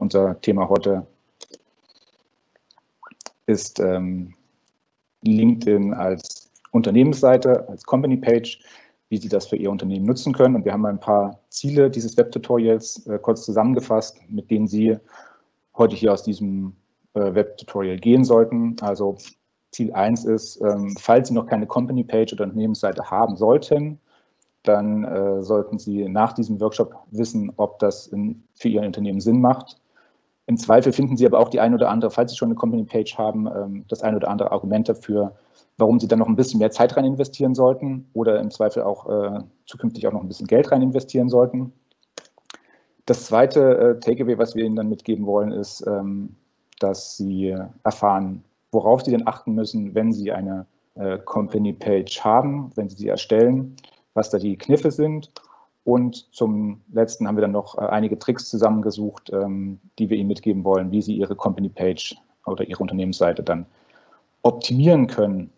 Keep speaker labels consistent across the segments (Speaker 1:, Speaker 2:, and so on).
Speaker 1: unser Thema heute ist LinkedIn als Unternehmensseite, als Company Page, wie Sie das für Ihr Unternehmen nutzen können. Und wir haben ein paar Ziele dieses Webtutorials kurz zusammengefasst, mit denen Sie heute hier aus diesem Webtutorial gehen sollten. Also Ziel 1 ist, falls Sie noch keine Company Page oder Unternehmensseite haben sollten, dann sollten Sie nach diesem Workshop wissen, ob das für Ihr Unternehmen Sinn macht. Im Zweifel finden Sie aber auch die ein oder andere, falls Sie schon eine Company Page haben, das ein oder andere Argument dafür, warum Sie dann noch ein bisschen mehr Zeit rein investieren sollten oder im Zweifel auch zukünftig auch noch ein bisschen Geld rein investieren sollten. Das zweite Takeaway, was wir Ihnen dann mitgeben wollen, ist, dass Sie erfahren, worauf Sie denn achten müssen, wenn Sie eine Company Page haben, wenn Sie sie erstellen, was da die Kniffe sind. Und zum Letzten haben wir dann noch einige Tricks zusammengesucht, die wir Ihnen mitgeben wollen, wie Sie Ihre Company Page oder Ihre Unternehmensseite dann optimieren können.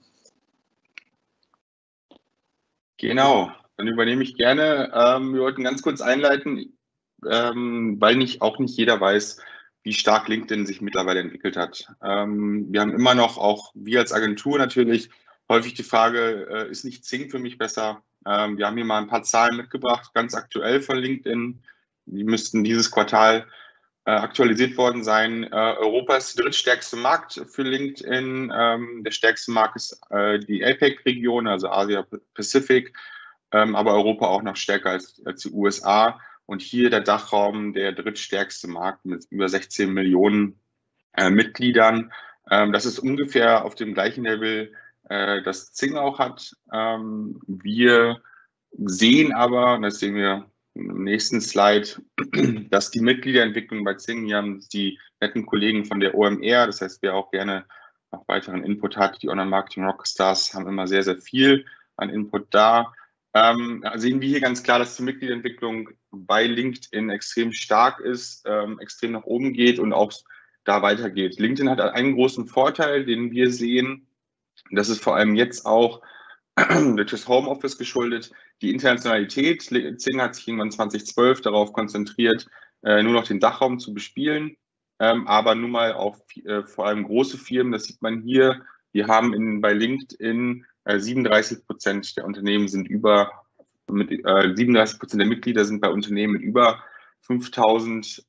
Speaker 2: Genau, dann übernehme ich gerne. Wir wollten ganz kurz einleiten, weil auch nicht jeder weiß, wie stark LinkedIn sich mittlerweile entwickelt hat. Wir haben immer noch, auch wir als Agentur natürlich, häufig die Frage, ist nicht Xing für mich besser? Wir haben hier mal ein paar Zahlen mitgebracht, ganz aktuell von LinkedIn. Die müssten dieses Quartal aktualisiert worden sein. Europa ist der drittstärkste Markt für LinkedIn. Der stärkste Markt ist die APEC-Region, also Asia-Pacific, aber Europa auch noch stärker als die USA. Und hier der Dachraum, der drittstärkste Markt mit über 16 Millionen Mitgliedern. Das ist ungefähr auf dem gleichen Level, das Xing auch hat. Wir sehen aber, und das sehen wir im nächsten Slide, dass die Mitgliederentwicklung bei Xing, hier haben die netten Kollegen von der OMR, das heißt, wer auch gerne noch weiteren Input hat, die Online-Marketing-Rockstars haben immer sehr, sehr viel an Input da. Sehen wir hier ganz klar, dass die Mitgliederentwicklung bei LinkedIn extrem stark ist, extrem nach oben geht und auch da weitergeht. LinkedIn hat einen großen Vorteil, den wir sehen, das ist vor allem jetzt auch durch das Homeoffice geschuldet, die Internationalität. Xing hat sich irgendwann 2012 darauf konzentriert, nur noch den Dachraum zu bespielen, aber nun mal auch vor allem große Firmen, das sieht man hier. Wir haben bei LinkedIn 37% der Unternehmen sind 37% der Mitglieder sind bei Unternehmen mit über 5000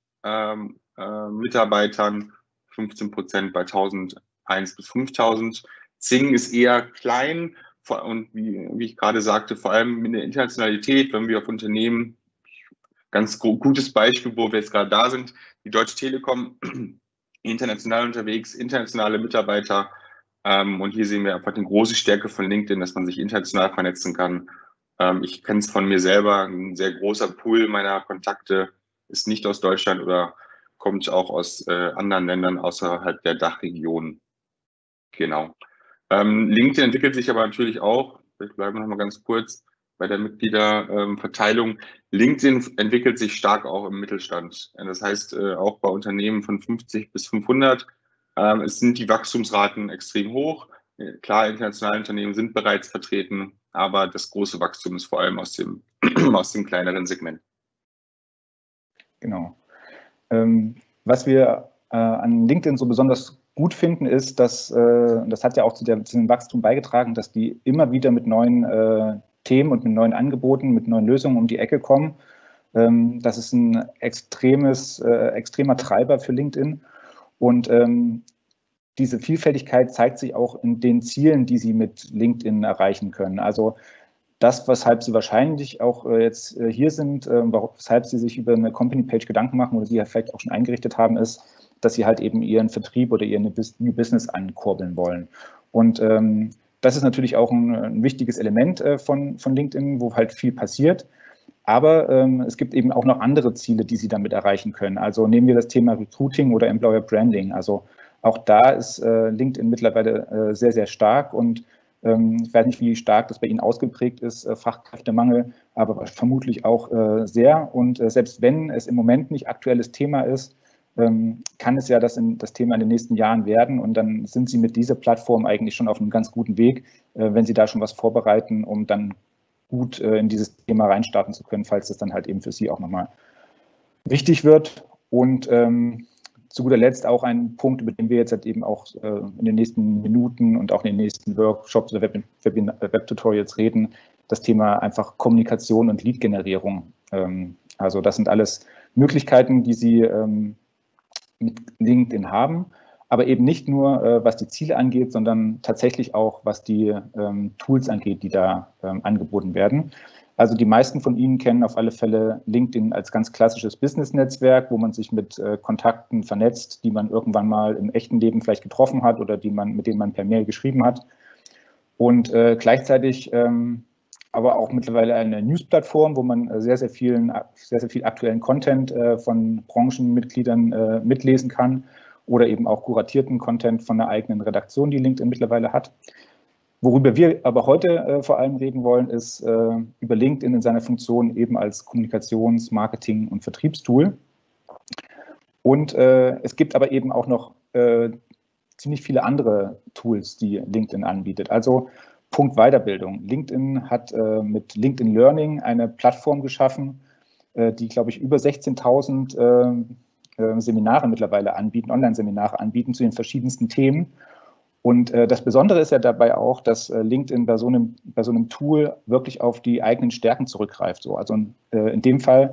Speaker 2: Mitarbeitern, 15% bei 1001 bis 5000. Xing ist eher klein und wie ich gerade sagte, vor allem in der Internationalität, wenn wir auf Unternehmen, ganz gutes Beispiel, wo wir jetzt gerade da sind, die Deutsche Telekom, international unterwegs, internationale Mitarbeiter. Und hier sehen wir einfach eine große Stärke von LinkedIn, dass man sich international vernetzen kann. Ich kenne es von mir selber, ein sehr großer Pool meiner Kontakte ist nicht aus Deutschland oder kommt auch aus anderen Ländern außerhalb der Dachregion. Genau. LinkedIn entwickelt sich aber natürlich auch, vielleicht bleiben wir noch mal ganz kurz bei der Mitgliederverteilung. LinkedIn entwickelt sich stark auch im Mittelstand. Das heißt, auch bei Unternehmen von 50 bis 500 es sind die Wachstumsraten extrem hoch. Klar, internationale Unternehmen sind bereits vertreten, aber das große Wachstum ist vor allem aus dem kleineren Segment.
Speaker 1: Genau. Was wir an LinkedIn so besonders gut finden, ist, dass, das hat ja auch zu dem Wachstum beigetragen, dass die immer wieder mit neuen Themen und mit neuen Angeboten, mit neuen Lösungen um die Ecke kommen. Das ist ein extremer Treiber für LinkedIn. Und diese Vielfältigkeit zeigt sich auch in den Zielen, die Sie mit LinkedIn erreichen können. Also das, weshalb Sie wahrscheinlich auch jetzt hier sind, weshalb Sie sich über eine Company-Page Gedanken machen oder Sie ja vielleicht auch schon eingerichtet haben, ist, dass Sie halt eben Ihren Vertrieb oder Ihr New Business ankurbeln wollen. Und das ist natürlich auch ein wichtiges Element von LinkedIn, wo halt viel passiert. Aber es gibt eben auch noch andere Ziele, die Sie damit erreichen können. Also nehmen wir das Thema Recruiting oder Employer Branding. Also auch da ist LinkedIn mittlerweile sehr, sehr stark und ich weiß nicht, wie stark das bei Ihnen ausgeprägt ist, Fachkräftemangel, aber vermutlich auch sehr. Und selbst wenn es im Moment nicht aktuelles Thema ist, kann es ja das Thema in den nächsten Jahren werden. Und dann sind Sie mit dieser Plattform eigentlich schon auf einem ganz guten Weg, wenn Sie da schon was vorbereiten, um dann gut in dieses Thema reinstarten zu können, falls das dann halt eben für Sie auch nochmal wichtig wird. Und zu guter Letzt auch ein Punkt, über den wir jetzt halt eben auch in den nächsten Minuten und auch in den nächsten Workshops oder Web-Tutorials reden, das Thema einfach Kommunikation und Lead-Generierung. Also das sind alles Möglichkeiten, die Sie mit LinkedIn haben, aber eben nicht nur, was die Ziele angeht, sondern tatsächlich auch, was die Tools angeht, die da angeboten werden. Also die meisten von Ihnen kennen auf alle Fälle LinkedIn als ganz klassisches Business-Netzwerk, wo man sich mit Kontakten vernetzt, die man irgendwann mal im echten Leben vielleicht getroffen hat oder mit denen man per Mail geschrieben hat. Und gleichzeitig aber auch mittlerweile eine News-Plattform, wo man sehr, sehr viel aktuellen Content von Branchenmitgliedern mitlesen kann oder eben auch kuratierten Content von einer eigenen Redaktion, die LinkedIn mittlerweile hat. Worüber wir aber heute vor allem reden wollen, ist über LinkedIn in seiner Funktion eben als Kommunikations-, Marketing- und Vertriebstool. Und es gibt aber eben auch noch ziemlich viele andere Tools, die LinkedIn anbietet. Also Punkt Weiterbildung. LinkedIn hat mit LinkedIn Learning eine Plattform geschaffen, die, glaube ich, über 16.000 Seminare mittlerweile anbieten, Online-Seminare anbieten zu den verschiedensten Themen. Und das Besondere ist ja dabei auch, dass LinkedIn bei so einem Tool wirklich auf die eigenen Stärken zurückgreift. So. Also in dem Fall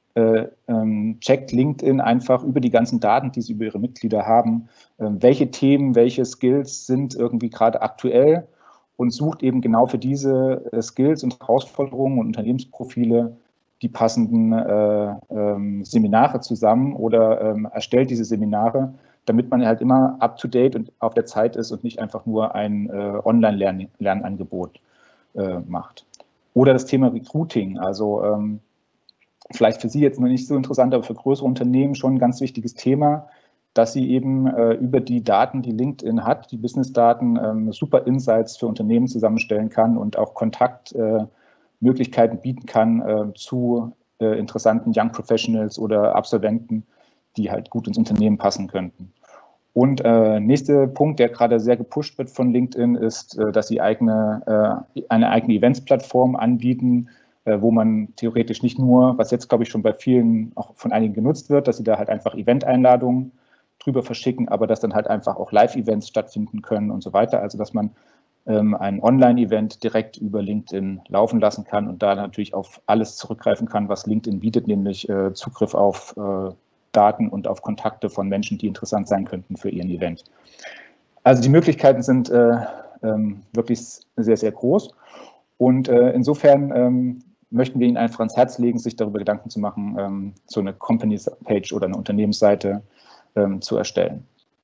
Speaker 1: checkt LinkedIn einfach über die ganzen Daten, die sie über ihre Mitglieder haben, welche Themen, welche Skills sind irgendwie gerade aktuell und sucht eben genau für diese Skills und Herausforderungen und Unternehmensprofile die passenden Seminare zusammen oder erstellt diese Seminare, damit man halt immer up-to-date und auf der Zeit ist und nicht einfach nur ein Online-Lernangebot macht. Oder das Thema Recruiting, also vielleicht für Sie jetzt noch nicht so interessant, aber für größere Unternehmen schon ein ganz wichtiges Thema, dass sie eben über die Daten, die LinkedIn hat, die Business-Daten, super Insights für Unternehmen zusammenstellen kann und auch Kontaktmöglichkeiten bieten kann zu interessanten Young Professionals oder Absolventen, die halt gut ins Unternehmen passen könnten. Und nächster Punkt, der gerade sehr gepusht wird von LinkedIn, ist, dass sie eine eigene Events-Plattform anbieten, wo man theoretisch nicht nur, was jetzt, glaube ich, schon bei vielen, auch von einigen genutzt wird, dass sie da halt einfach Event-Einladungen drüber verschicken, aber dass dann halt einfach auch Live-Events stattfinden können und so weiter. Also dass man ein Online-Event direkt über LinkedIn laufen lassen kann und da natürlich auf alles zurückgreifen kann, was LinkedIn bietet, nämlich Zugriff auf Daten und auf Kontakte von Menschen, die interessant sein könnten für ihren Event. Also die Möglichkeiten sind wirklich sehr, sehr groß. Und insofern möchten wir Ihnen einfach ans Herz legen, sich darüber Gedanken zu machen, so eine Company-Page oder eine Unternehmensseite zu erstellen.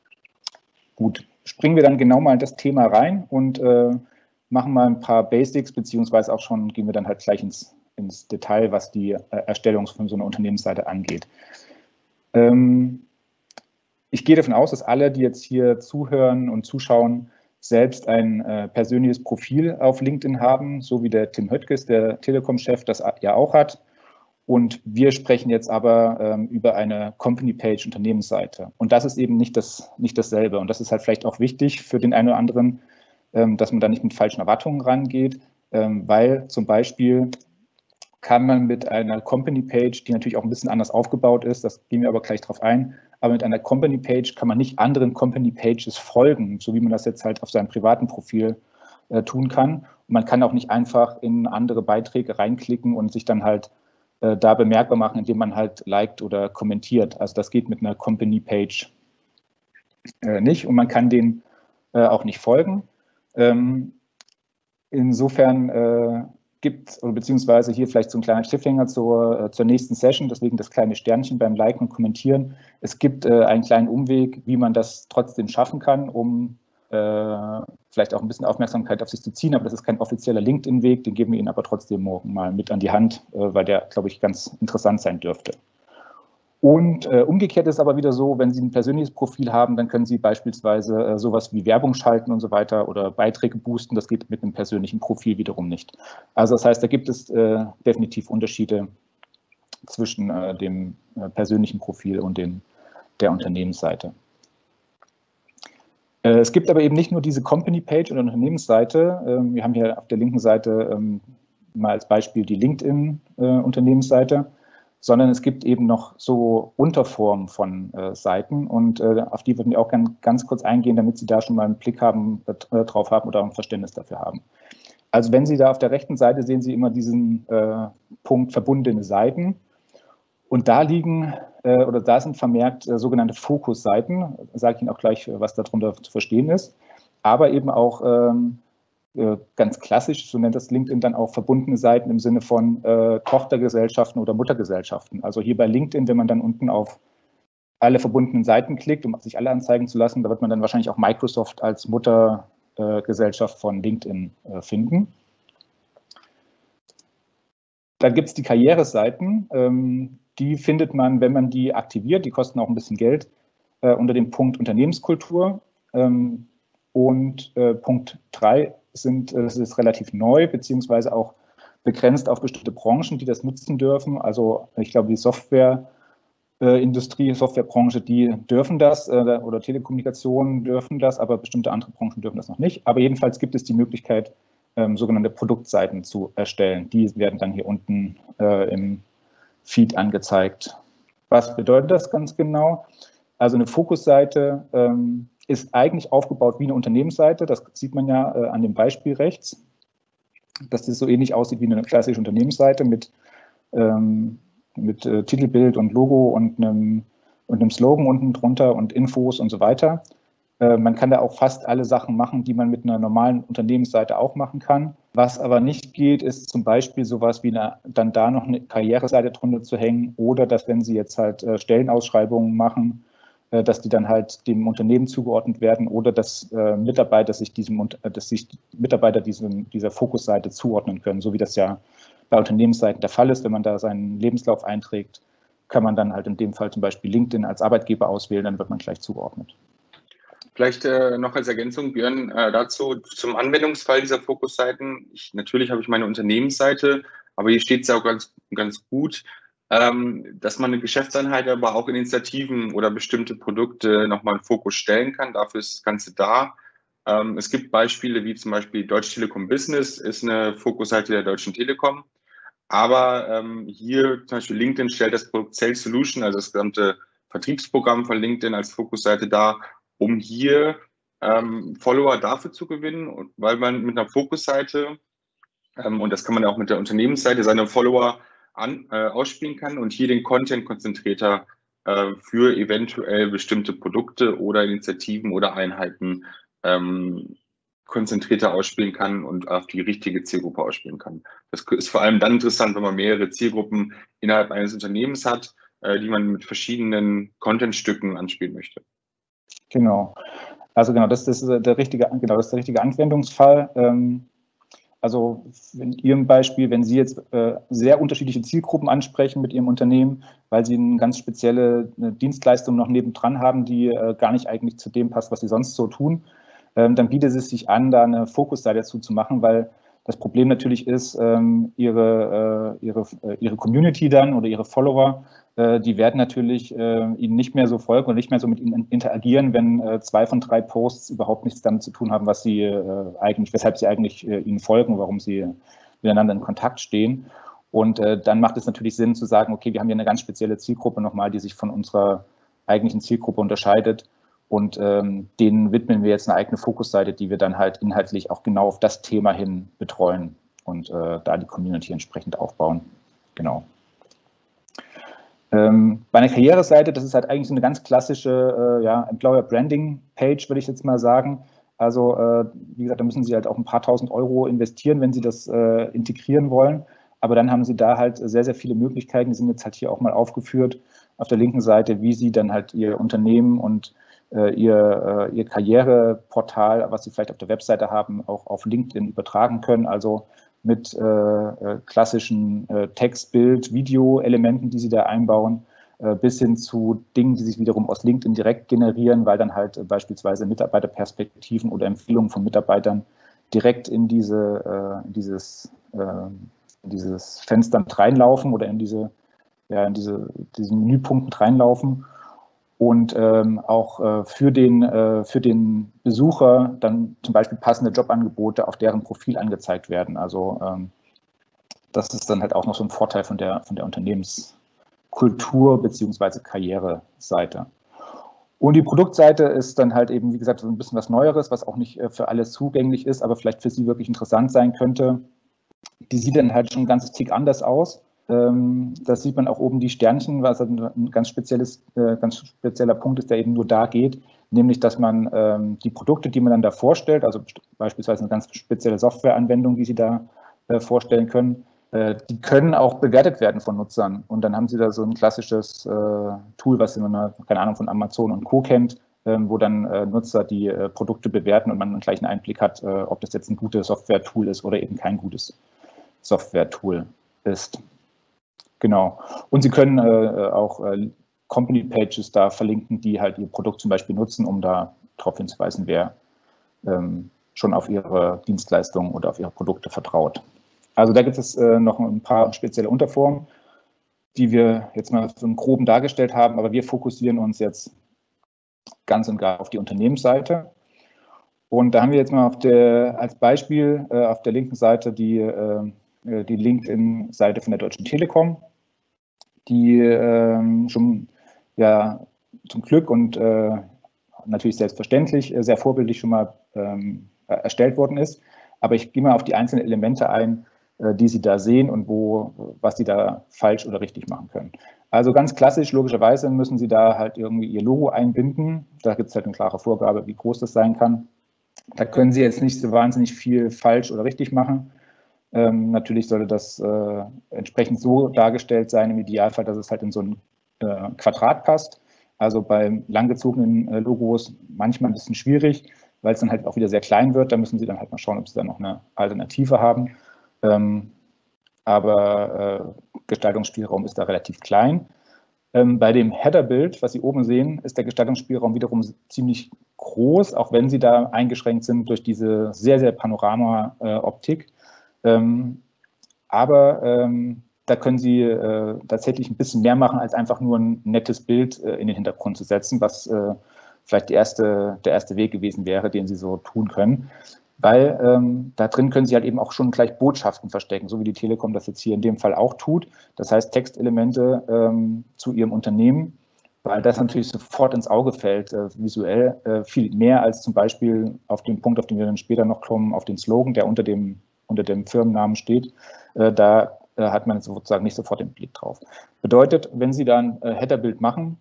Speaker 1: Gut, springen wir dann genau mal in das Thema rein und machen mal ein paar Basics, beziehungsweise auch schon gehen wir dann halt gleich ins Detail, was die Erstellung von so einer Unternehmensseite angeht. Ich gehe davon aus, dass alle, die jetzt hier zuhören und zuschauen, selbst ein persönliches Profil auf LinkedIn haben, so wie der Tim Höttges, der Telekom-Chef, das ja auch hat. Und wir sprechen jetzt aber über eine Company-Page, Unternehmensseite. Und das ist eben nicht dasselbe. Und das ist halt vielleicht auch wichtig für den einen oder anderen, dass man da nicht mit falschen Erwartungen rangeht, weil zum Beispiel kann man mit einer Company-Page, die natürlich auch ein bisschen anders aufgebaut ist, das gehen wir aber gleich drauf ein, aber mit einer Company-Page kann man nicht anderen Company-Pages folgen, so wie man das jetzt halt auf seinem privaten Profil tun kann. Und man kann auch nicht einfach in andere Beiträge reinklicken und sich dann halt da bemerkbar machen, indem man halt liked oder kommentiert. Also das geht mit einer Company-Page nicht und man kann denen auch nicht folgen. Insofern gibt, oder beziehungsweise hier vielleicht so ein kleiner Cliffhanger zur nächsten Session, deswegen das kleine Sternchen beim Liken und Kommentieren. Es gibt einen kleinen Umweg, wie man das trotzdem schaffen kann, um vielleicht auch ein bisschen Aufmerksamkeit auf sich zu ziehen, aber das ist kein offizieller LinkedIn-Weg, den geben wir Ihnen aber trotzdem morgen mal mit an die Hand, weil der, glaube ich, ganz interessant sein dürfte. Und umgekehrt ist aber wieder so, wenn Sie ein persönliches Profil haben, dann können Sie beispielsweise sowas wie Werbung schalten und so weiter oder Beiträge boosten. Das geht mit einem persönlichen Profil wiederum nicht. Also das heißt, da gibt es definitiv Unterschiede zwischen dem persönlichen Profil und der Unternehmensseite. Es gibt aber eben nicht nur diese Company-Page oder Unternehmensseite. Wir haben hier auf der linken Seite mal als Beispiel die LinkedIn-Unternehmensseite, sondern es gibt eben noch so Unterformen von Seiten und auf die würden wir auch ganz kurz eingehen, damit Sie da schon mal einen Blick drauf haben oder ein Verständnis dafür haben. Also wenn Sie da auf der rechten Seite sehen Sie immer diesen Punkt verbundene Seiten und da liegen oder da sind vermerkt sogenannte Fokusseiten, sage ich Ihnen auch gleich, was darunter zu verstehen ist, aber eben auch ganz klassisch, so nennt das LinkedIn dann auch verbundene Seiten im Sinne von Tochtergesellschaften oder Muttergesellschaften. Also hier bei LinkedIn, wenn man dann unten auf alle verbundenen Seiten klickt, um sich alle anzeigen zu lassen, da wird man dann wahrscheinlich auch Microsoft als Muttergesellschaft von LinkedIn finden. Dann gibt es die Karriereseiten, die findet man, wenn man die aktiviert, die kosten auch ein bisschen Geld, unter dem Punkt Unternehmenskultur. Und Punkt 3 es ist relativ neu, beziehungsweise auch begrenzt auf bestimmte Branchen, die das nutzen dürfen. Also ich glaube, die Softwareindustrie, Softwarebranche, die dürfen das oder Telekommunikation dürfen das, aber bestimmte andere Branchen dürfen das noch nicht. Aber jedenfalls gibt es die Möglichkeit, sogenannte Produktseiten zu erstellen. Die werden dann hier unten im Feed angezeigt. Was bedeutet das ganz genau? Also eine Fokusseite ist eigentlich aufgebaut wie eine Unternehmensseite. Das sieht man ja an dem Beispiel rechts, dass das so ähnlich aussieht wie eine klassische Unternehmensseite mit Titelbild und Logo und einem Slogan unten drunter und Infos und so weiter. Man kann da auch fast alle Sachen machen, die man mit einer normalen Unternehmensseite auch machen kann. Was aber nicht geht, ist zum Beispiel sowas wie dann da noch eine Karriereseite drunter zu hängen oder dass, wenn Sie jetzt halt Stellenausschreibungen machen, dass die dann halt dem Unternehmen zugeordnet werden oder dass Mitarbeiter dieser Fokusseite zuordnen können, so wie das ja bei Unternehmensseiten der Fall ist. Wenn man da seinen Lebenslauf einträgt, kann man dann halt in dem Fall zum Beispiel LinkedIn als Arbeitgeber auswählen, dann wird man gleich zugeordnet.
Speaker 2: Vielleicht noch als Ergänzung, Björn, dazu zum Anwendungsfall dieser Fokusseiten. Natürlich habe ich meine Unternehmensseite, aber hier steht es ja auch ganz gut, dass man eine Geschäftseinheit, aber auch Initiativen oder bestimmte Produkte nochmal in Fokus stellen kann. Dafür ist das Ganze da. Es gibt Beispiele wie zum Beispiel Deutsche Telekom Business, ist eine Fokusseite der Deutschen Telekom. Aber hier zum Beispiel LinkedIn stellt das Produkt Sales Solution, also das gesamte Vertriebsprogramm von LinkedIn als Fokusseite dar, um hier Follower dafür zu gewinnen, weil man mit einer Fokusseite, und das kann man ja auch mit der Unternehmensseite, seine Follower ausspielen kann und hier den Content konzentrierter für eventuell bestimmte Produkte oder Initiativen oder Einheiten konzentrierter ausspielen kann und auf die richtige Zielgruppe ausspielen kann. Das ist vor allem dann interessant, wenn man mehrere Zielgruppen innerhalb eines Unternehmens hat, die man mit verschiedenen Contentstücken anspielen möchte.
Speaker 1: Genau. Also genau, das ist der richtige Anwendungsfall. Also in Ihrem Beispiel, wenn Sie jetzt sehr unterschiedliche Zielgruppen ansprechen mit Ihrem Unternehmen, weil Sie eine ganz spezielle Dienstleistung noch nebendran haben, die gar nicht eigentlich zu dem passt, was Sie sonst so tun, dann bietet es sich an, da eine Fokusseite dazu zu machen, weil das Problem natürlich ist, Ihre Community dann oder Ihre Follower, die werden natürlich Ihnen nicht mehr so folgen und nicht mehr so mit Ihnen interagieren, wenn 2 von 3 Posts überhaupt nichts damit zu tun haben, weshalb Sie eigentlich Ihnen folgen, warum Sie miteinander in Kontakt stehen. Und dann macht es natürlich Sinn zu sagen, okay, wir haben hier eine ganz spezielle Zielgruppe nochmal, die sich von unserer eigentlichen Zielgruppe unterscheidet. Und denen widmen wir jetzt eine eigene Fokusseite, die wir dann halt inhaltlich auch genau auf das Thema hin betreuen und da die Community entsprechend aufbauen. Genau. Bei einer Karriereseite, das ist halt eigentlich so eine ganz klassische Employer Branding Page, würde ich jetzt mal sagen. Also wie gesagt, da müssen Sie halt auch ein paar tausend Euro investieren, wenn Sie das integrieren wollen. Aber dann haben Sie da halt sehr, sehr viele Möglichkeiten. Die sind jetzt halt hier auch mal aufgeführt auf der linken Seite, wie Sie dann halt Ihr Unternehmen und Ihr Karriereportal, was Sie vielleicht auf der Webseite haben, auch auf LinkedIn übertragen können. Also mit klassischen Text-, Bild-, Video-Elementen, die Sie da einbauen, bis hin zu Dingen, die sich wiederum aus LinkedIn direkt generieren, weil dann halt beispielsweise Mitarbeiterperspektiven oder Empfehlungen von Mitarbeitern direkt in dieses Fenster mit reinlaufen oder in diesen Menüpunkten reinlaufen. Und auch für den Besucher dann zum Beispiel passende Jobangebote auf deren Profil angezeigt werden. Also das ist dann halt auch noch so ein Vorteil von der Unternehmensseite. Kultur- bzw. Karriereseite. Und die Produktseite ist dann halt eben, wie gesagt, so ein bisschen was Neueres, was auch nicht für alle zugänglich ist, aber vielleicht für Sie wirklich interessant sein könnte. Die sieht dann halt schon ein ganzes Tick anders aus. Da sieht man auch oben die Sternchen, was ein ganz spezieller Punkt ist, der eben nur da geht, nämlich, dass man die Produkte, die man dann da vorstellt, also beispielsweise eine ganz spezielle Softwareanwendung, die Sie da vorstellen können, die können auch bewertet werden von Nutzern. Und dann haben Sie da so ein klassisches Tool, was man, keine Ahnung, von Amazon und Co. kennt, wo dann Nutzer die Produkte bewerten und man dann gleich einen Einblick hat, ob das jetzt ein gutes Software-Tool ist oder eben kein gutes Software-Tool ist. Genau. Und Sie können auch Company Pages da verlinken, die halt Ihr Produkt zum Beispiel nutzen, um da darauf hinzuweisen, wer schon auf Ihre Dienstleistungen oder auf Ihre Produkte vertraut. Also da gibt es noch ein paar spezielle Unterformen, die wir jetzt mal so im Groben dargestellt haben, aber wir fokussieren uns jetzt ganz und gar auf die Unternehmensseite. Und da haben wir jetzt mal als Beispiel auf der linken Seite die LinkedIn-Seite von der Deutschen Telekom, die schon ja zum Glück und natürlich selbstverständlich sehr vorbildlich schon mal erstellt worden ist. Aber ich gehe mal auf die einzelnen Elemente ein, die Sie da sehen und was Sie da falsch oder richtig machen können. Also ganz klassisch, logischerweise müssen Sie da halt irgendwie Ihr Logo einbinden. Da gibt es halt eine klare Vorgabe, wie groß das sein kann. Da können Sie jetzt nicht so wahnsinnig viel falsch oder richtig machen. Natürlich sollte das entsprechend so dargestellt sein, im Idealfall, dass es halt in so ein Quadrat passt. Also bei langgezogenen Logos manchmal ein bisschen schwierig, weil es dann halt auch wieder sehr klein wird. Da müssen Sie dann halt mal schauen, ob Sie da noch eine Alternative haben. Aber Gestaltungsspielraum ist da relativ klein. Bei dem Header-Bild, was Sie oben sehen, ist der Gestaltungsspielraum wiederum ziemlich groß, auch wenn Sie da eingeschränkt sind durch diese sehr, sehr Panorama-Optik. Aber da können Sie tatsächlich ein bisschen mehr machen, als einfach nur ein nettes Bild in den Hintergrund zu setzen, was vielleicht der erste Weg gewesen wäre, den Sie so tun können. Weil da drin können Sie halt eben auch schon gleich Botschaften verstecken, so wie die Telekom das jetzt hier in dem Fall auch tut. Das heißt Textelemente zu Ihrem Unternehmen, weil das natürlich sofort ins Auge fällt, visuell viel mehr als zum Beispiel auf den Punkt, auf den wir dann später noch kommen, auf den Slogan, der unter dem Firmennamen steht. Da hat man sozusagen nicht sofort den Blick drauf. Bedeutet, wenn Sie da ein Header-Bild machen,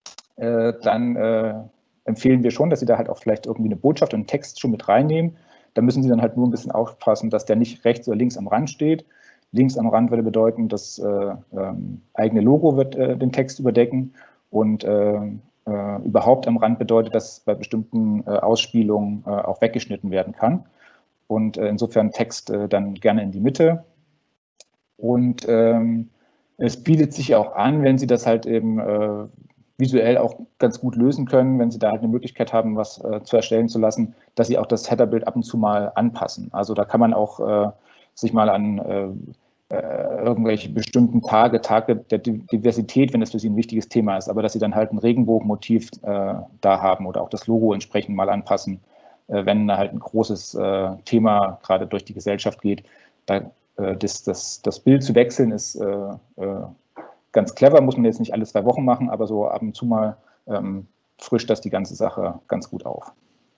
Speaker 1: dann empfehlen wir schon, dass Sie da halt auch vielleicht irgendwie eine Botschaft und einen Text schon mit reinnehmen. Da müssen Sie dann halt nur ein bisschen aufpassen, dass der nicht rechts oder links am Rand steht. Links am Rand würde bedeuten, das eigene Logo wird den Text überdecken und überhaupt am Rand bedeutet, dass bei bestimmten Ausspielungen auch weggeschnitten werden kann. Und insofern Text dann gerne in die Mitte. Und es bietet sich auch an, wenn Sie das halt eben visuell auch ganz gut lösen können, wenn Sie da halt eine Möglichkeit haben, was zu erstellen zu lassen, dass Sie auch das Headerbild ab und zu mal anpassen. Also da kann man auch sich mal an irgendwelche bestimmten Tag der Diversität, wenn das für Sie ein wichtiges Thema ist, aber dass Sie dann halt ein Regenbogenmotiv da haben oder auch das Logo entsprechend mal anpassen, wenn halt ein großes Thema gerade durch die Gesellschaft geht. Das Bild zu wechseln ist ganz clever, muss man jetzt nicht alle 2 Wochen machen, aber so ab und zu mal frischt das die ganze Sache ganz gut auf.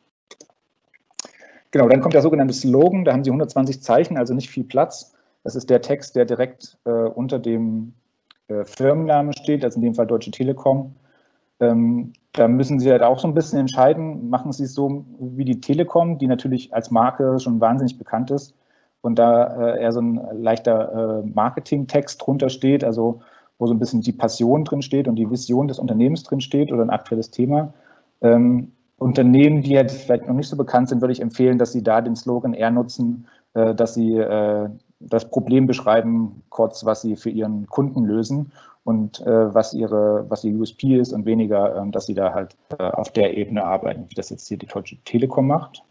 Speaker 1: Genau, dann kommt der sogenannte Slogan, da haben Sie 120 Zeichen, also nicht viel Platz. Das ist der Text, der direkt unter dem Firmennamen steht, also in dem Fall Deutsche Telekom. Da müssen Sie halt auch so ein bisschen entscheiden, machen Sie es so wie die Telekom, die natürlich als Marke schon wahnsinnig bekannt ist und da eher so ein leichter Marketing-Text drunter steht, also wo so ein bisschen die Passion drin steht und die Vision des Unternehmens drin steht oder ein aktuelles Thema. Unternehmen, die jetzt vielleicht noch nicht so bekannt sind, würde ich empfehlen, dass Sie da den Slogan eher nutzen, dass Sie das Problem beschreiben, kurz, was Sie für Ihren Kunden lösen und was Ihr USP ist und weniger, dass Sie da halt auf der Ebene arbeiten, wie das jetzt hier die Deutsche Telekom macht.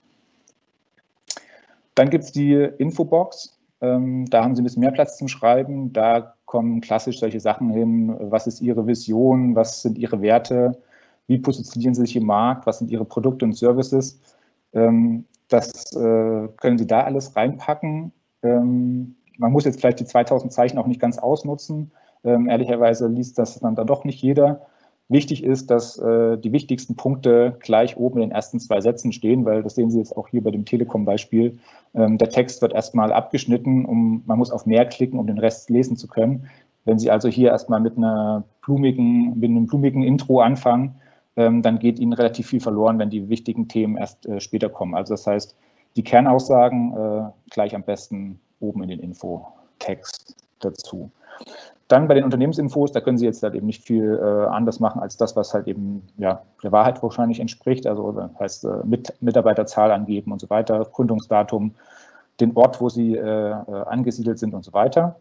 Speaker 1: Dann gibt es die Infobox. Da haben Sie ein bisschen mehr Platz zum Schreiben. Da kommen klassisch solche Sachen hin. Was ist Ihre Vision? Was sind Ihre Werte? Wie positionieren Sie sich im Markt? Was sind Ihre Produkte und Services? Das können Sie da alles reinpacken. Man muss jetzt vielleicht die 2000 Zeichen auch nicht ganz ausnutzen, Ehrlicherweise liest das dann doch nicht jeder. Wichtig ist, dass die wichtigsten Punkte gleich oben in den ersten 2 Sätzen stehen, weil das sehen Sie jetzt auch hier bei dem Telekom-Beispiel. Der Text wird erstmal abgeschnitten, man muss auf mehr klicken, um den Rest lesen zu können. Wenn Sie also hier erstmal mit einem blumigen Intro anfangen, dann geht Ihnen relativ viel verloren, wenn die wichtigen Themen erst später kommen. Also das heißt, die Kernaussagen gleich am besten oben in den Infotext dazu. Dann bei den Unternehmensinfos, da können Sie jetzt halt eben nicht viel anders machen als das, was halt eben der Wahrheit wahrscheinlich entspricht. Also das heißt Mitarbeiterzahl angeben und so weiter, Gründungsdatum, den Ort, wo Sie angesiedelt sind und so weiter.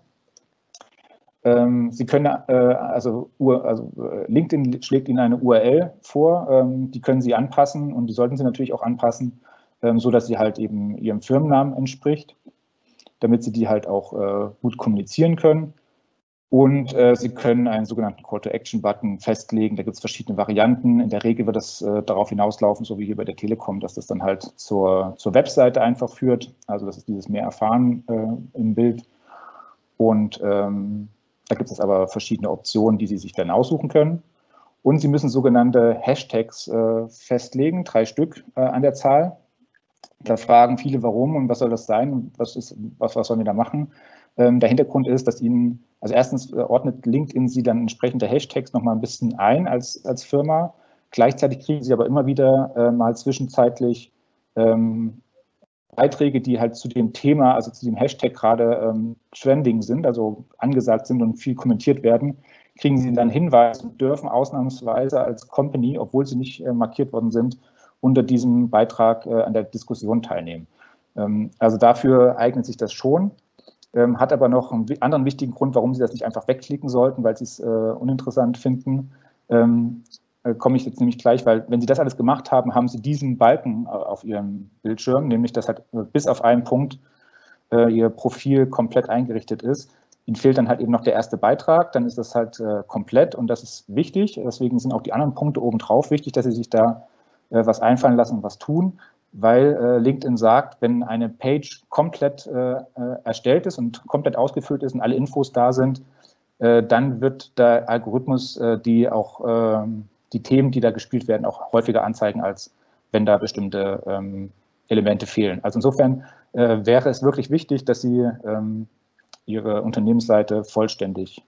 Speaker 1: Sie können, LinkedIn schlägt Ihnen eine URL vor, die können Sie anpassen und die sollten Sie natürlich auch anpassen, so dass sie halt eben Ihrem Firmennamen entspricht, damit Sie die halt auch gut kommunizieren können. Und Sie können einen sogenannten Call-to-Action-Button festlegen. Da gibt es verschiedene Varianten. In der Regel wird das darauf hinauslaufen, so wie hier bei der Telekom, dass das dann halt zur Webseite einfach führt. Also das ist dieses Mehr erfahren im Bild. Und da gibt es aber verschiedene Optionen, die Sie sich dann aussuchen können. Und Sie müssen sogenannte Hashtags festlegen, 3 Stück an der Zahl. Da fragen viele, warum und was soll das sein? Was sollen wir da machen? Der Hintergrund ist, dass Ihnen, also erstens ordnet LinkedIn Sie dann entsprechende Hashtags nochmal ein bisschen ein als Firma. Gleichzeitig kriegen Sie aber immer wieder mal zwischenzeitlich Beiträge, die halt zu dem Thema, also zu dem Hashtag gerade trending sind, also angesagt sind und viel kommentiert werden, kriegen Sie dann Hinweise und dürfen ausnahmsweise als Company, obwohl Sie nicht markiert worden sind, unter diesem Beitrag an der Diskussion teilnehmen. Also dafür eignet sich das schon. Hat aber noch einen anderen wichtigen Grund, warum Sie das nicht einfach wegklicken sollten, weil Sie es uninteressant finden. Komme ich jetzt nämlich gleich, weil wenn Sie das alles gemacht haben, haben Sie diesen Balken auf Ihrem Bildschirm, nämlich dass halt bis auf einen Punkt Ihr Profil komplett eingerichtet ist. Ihnen fehlt dann halt eben noch der erste Beitrag, dann ist das halt komplett und das ist wichtig. Deswegen sind auch die anderen Punkte obendrauf wichtig, dass Sie sich da was einfallen lassen und was tun. Weil LinkedIn sagt, wenn eine Page komplett erstellt ist und komplett ausgefüllt ist und alle Infos da sind, dann wird der Algorithmus die Themen, die da gespielt werden, auch häufiger anzeigen, als wenn da bestimmte Elemente fehlen. Also insofern wäre es wirklich wichtig, dass Sie Ihre Unternehmensseite vollständig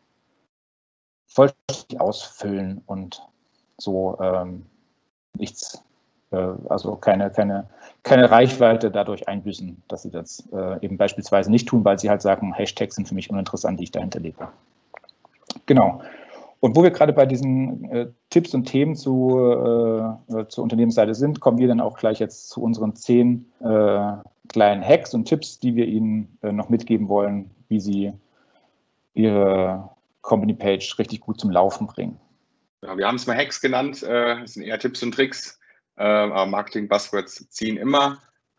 Speaker 1: ausfüllen und so nichts, also keine Reichweite dadurch einbüßen, dass Sie das eben beispielsweise nicht tun, weil Sie halt sagen, Hashtags sind für mich uninteressant, die ich dahinter lege. Genau. Und wo wir gerade bei diesen Tipps und Themen zur Unternehmensseite sind, kommen wir dann auch gleich jetzt zu unseren 10 kleinen Hacks und Tipps, die wir Ihnen noch mitgeben wollen, wie Sie Ihre Company Page richtig gut zum Laufen bringen.
Speaker 2: Ja, wir haben es mal Hacks genannt, das sind eher Tipps und Tricks, aber Marketing-Buzzwords ziehen immer.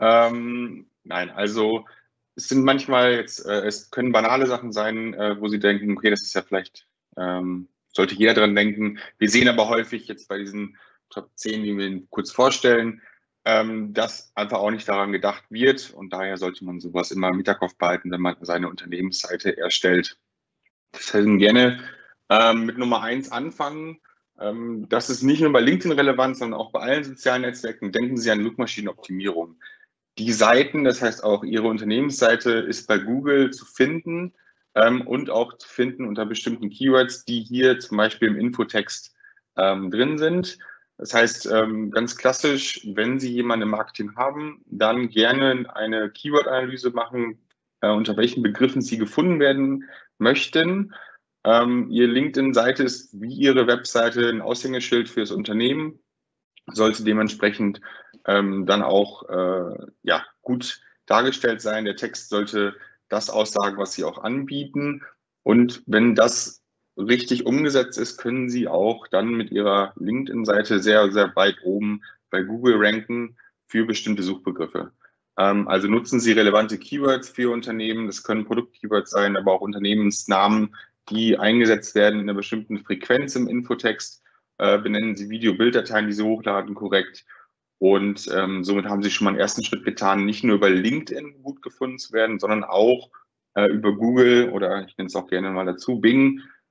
Speaker 2: Nein, also es sind manchmal jetzt, es können banale Sachen sein, wo Sie denken, okay, das ist ja vielleicht, sollte jeder dran denken. Wir sehen aber häufig jetzt bei diesen Top 10, die wir Ihnen kurz vorstellen, dass einfach auch nicht daran gedacht wird und daher sollte man sowas immer im Hinterkopf behalten, wenn man seine Unternehmensseite erstellt. Das heißt, gerne mit Nummer 1 anfangen. Das ist nicht nur bei LinkedIn relevant, sondern auch bei allen sozialen Netzwerken. Denken Sie an Suchmaschinenoptimierung. Die Seiten, das heißt auch Ihre Unternehmensseite, ist bei Google zu finden und auch zu finden unter bestimmten Keywords, die hier zum Beispiel im Infotext drin sind. Das heißt, ganz klassisch, wenn Sie jemanden im Marketing haben, dann gerne eine Keyword-Analyse machen, unter welchen Begriffen Sie gefunden werden möchten. Ihre LinkedIn-Seite ist wie Ihre Webseite ein Aushängeschild fürs Unternehmen, sollte dementsprechend dann auch gut dargestellt sein. Der Text sollte das aussagen, was Sie auch anbieten. Und wenn das richtig umgesetzt ist, können Sie auch dann mit Ihrer LinkedIn-Seite sehr, sehr weit oben bei Google ranken für bestimmte Suchbegriffe. Also nutzen Sie relevante Keywords für Unternehmen. Das können Produkt-Keywords sein, aber auch Unternehmensnamen, die eingesetzt werden in einer bestimmten Frequenz im Infotext. Benennen Sie Video-Bilddateien, die Sie hochladen, korrekt. Und somit haben Sie schon mal einen ersten Schritt getan, nicht nur über LinkedIn gut gefunden zu werden, sondern auch über Google oder ich nenne es auch gerne mal dazu, Bing,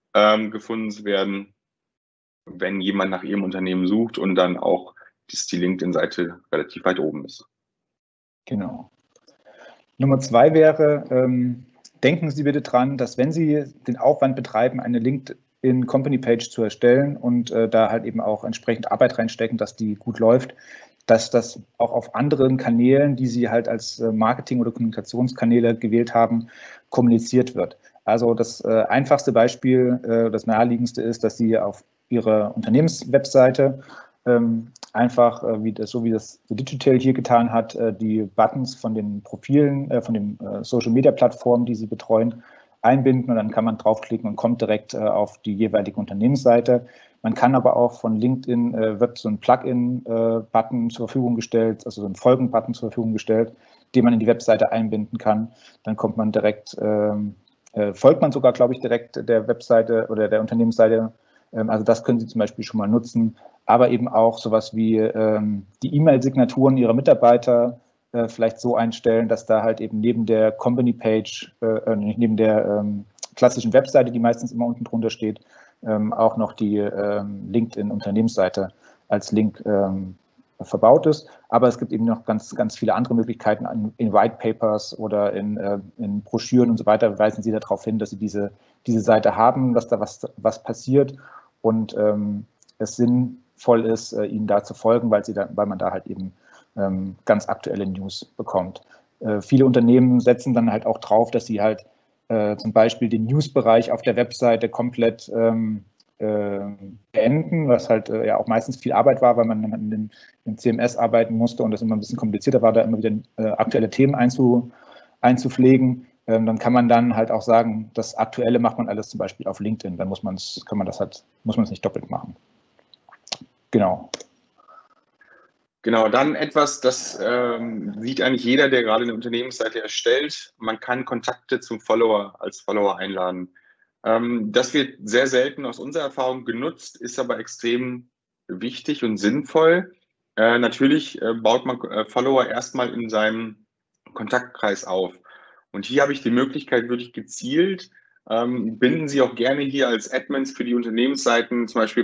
Speaker 2: gefunden zu werden, wenn jemand nach Ihrem Unternehmen sucht und dann auch, dass die LinkedIn-Seite relativ weit oben ist.
Speaker 1: Genau. Nummer 2 wäre, denken Sie bitte dran, dass wenn Sie den Aufwand betreiben, eine LinkedIn-Company-Page zu erstellen und da halt eben auch entsprechend Arbeit reinstecken, dass die gut läuft, dass das auch auf anderen Kanälen, die Sie halt als Marketing- oder Kommunikationskanäle gewählt haben, kommuniziert wird. Also das einfachste Beispiel, das naheliegendste ist, dass Sie auf Ihrer Unternehmenswebseite einfach, so wie das Digital hier getan hat, die Buttons von den Profilen, von den Social-Media-Plattformen, die Sie betreuen, einbinden und dann kann man draufklicken und kommt direkt auf die jeweilige Unternehmensseite. Man kann aber auch von LinkedIn, wird so ein Plugin-Button zur Verfügung gestellt, also so ein Folgen-Button zur Verfügung gestellt, den man in die Webseite einbinden kann. Dann kommt man direkt, folgt man sogar, glaube ich, direkt der Webseite oder der Unternehmensseite. Also das können Sie zum Beispiel schon mal nutzen, aber eben auch sowas wie die E-Mail-Signaturen Ihrer Mitarbeiter vielleicht so einstellen, dass da halt eben neben der Company-Page, neben der klassischen Webseite, die meistens immer unten drunter steht, auch noch die LinkedIn-Unternehmensseite als Link verbaut ist. Aber es gibt eben noch ganz, ganz viele andere Möglichkeiten in White Papers oder in Broschüren und so weiter. Weisen Sie darauf hin, dass Sie diese Seite haben, dass da was passiert und es sinnvoll ist, Ihnen da zu folgen, weil man da halt eben ganz aktuelle News bekommt. Viele Unternehmen setzen dann halt auch drauf, dass sie halt zum Beispiel den News-Bereich auf der Webseite komplett beenden, was halt ja auch meistens viel Arbeit war, weil man dann in CMS arbeiten musste und das immer ein bisschen komplizierter war, da immer wieder aktuelle Themen einzupflegen. Dann kann man dann halt auch sagen, das Aktuelle macht man alles zum Beispiel auf LinkedIn, dann muss man es nicht doppelt machen. Genau.
Speaker 2: Genau, dann etwas, das sieht eigentlich jeder, der gerade eine Unternehmensseite erstellt. Man kann Kontakte als Follower einladen. Das wird sehr selten aus unserer Erfahrung genutzt, ist aber extrem wichtig und sinnvoll. Natürlich baut man Follower erstmal in seinem Kontaktkreis auf. Und hier habe ich die Möglichkeit, wirklich gezielt, binden Sie auch gerne hier als Admins für die Unternehmensseiten, zum Beispiel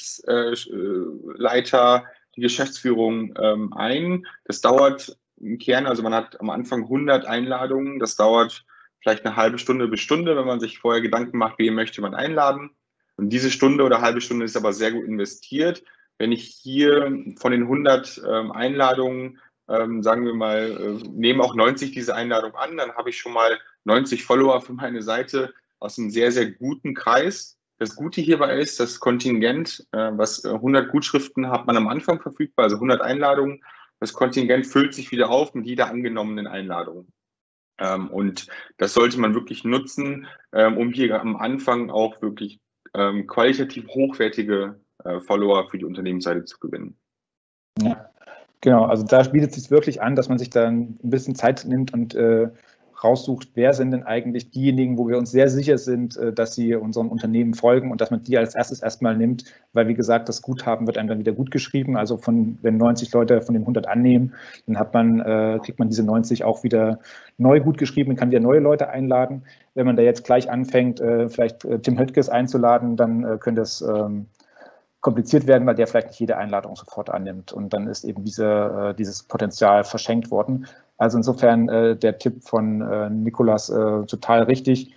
Speaker 2: Vertriebsleiter, die Geschäftsführung ein. Das dauert im Kern, also man hat am Anfang 100 Einladungen, das dauert vielleicht eine halbe Stunde bis Stunde, wenn man sich vorher Gedanken macht, wen möchte man einladen. Und diese Stunde oder halbe Stunde ist aber sehr gut investiert. Wenn ich hier von den 100 Einladungen, sagen wir mal, nehme auch 90 diese Einladung an, dann habe ich schon mal 90 Follower für meine Seite aus einem sehr, sehr guten Kreis. Das Gute hierbei ist, das Kontingent, 100 Gutschriften hat man am Anfang verfügbar, also 100 Einladungen. Das Kontingent füllt sich wieder auf mit jeder angenommenen Einladung. Und das sollte man wirklich nutzen, um hier am Anfang auch wirklich qualitativ hochwertige Follower für die Unternehmensseite zu gewinnen.
Speaker 1: Ja, genau. Also da bietet es sich wirklich an, dass man sich dann ein bisschen Zeit nimmt und raussucht, wer sind denn eigentlich diejenigen, wo wir uns sehr sicher sind, dass sie unserem Unternehmen folgen und dass man die als erstes erstmal nimmt, weil wie gesagt, das Guthaben wird einem dann wieder gut geschrieben. Also wenn 90 Leute von den 100 annehmen, dann kriegt man diese 90 auch wieder neu gut geschrieben und kann wieder neue Leute einladen. Wenn man da jetzt gleich anfängt, vielleicht Tim Höttges einzuladen, dann könnte es kompliziert werden, weil der vielleicht nicht jede Einladung sofort annimmt und dann ist eben dieses Potenzial verschenkt worden. Also insofern der Tipp von Nikolas total richtig.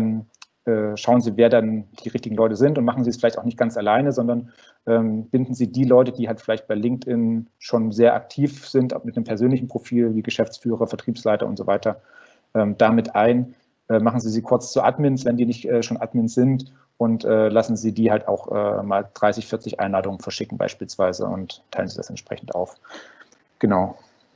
Speaker 1: Schauen Sie, wer dann die richtigen Leute sind und machen Sie es vielleicht auch nicht ganz alleine, sondern binden Sie die Leute, die halt vielleicht bei LinkedIn schon sehr aktiv sind, mit einem persönlichen Profil wie Geschäftsführer, Vertriebsleiter und so weiter, damit ein. Machen Sie sie kurz zu Admins, wenn die nicht schon Admins sind und lassen Sie die halt auch mal 30, 40 Einladungen verschicken beispielsweise und teilen Sie das entsprechend auf. Genau.